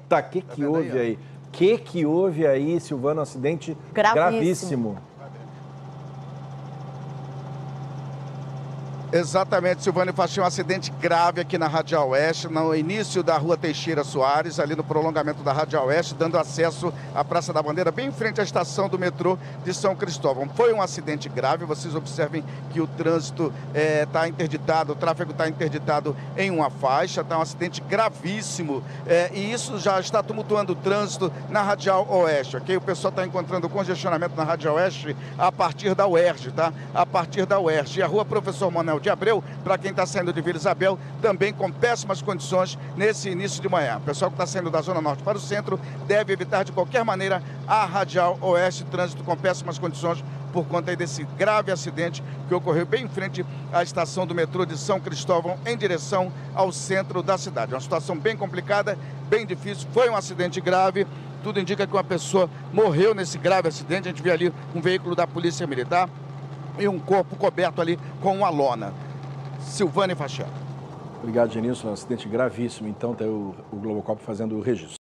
Tá, que houve aí? Que houve aí, Silvano? Um acidente gravíssimo. Exatamente, Silvano Faxi, um acidente grave aqui na Radial Oeste, no início da Rua Teixeira Soares, ali no prolongamento da Radial Oeste, dando acesso à Praça da Bandeira, bem em frente à estação do metrô de São Cristóvão. Foi um acidente grave, vocês observem que o trânsito está interditado, o tráfego está interditado em uma faixa, está um acidente gravíssimo, e isso já está tumultuando o trânsito na Radial Oeste, ok? O pessoal está encontrando congestionamento na Radial Oeste a partir da UERJ, tá? A partir da UERJ. E a Rua Professor Manuel de Abreu, para quem está saindo de Vila Isabel, também com péssimas condições nesse início de manhã. O pessoal que está saindo da Zona Norte para o centro deve evitar de qualquer maneira a Radial Oeste, trânsito com péssimas condições por conta desse grave acidente que ocorreu bem em frente à estação do metrô de São Cristóvão, em direção ao centro da cidade. Uma situação bem complicada, bem difícil, foi um acidente grave. Tudo indica que uma pessoa morreu nesse grave acidente. A gente vê ali um veículo da Polícia Militar e um corpo coberto ali com uma lona. Silvano Faxi. Obrigado, Genilson. Um acidente gravíssimo. Então, tem o Globocop fazendo o registro.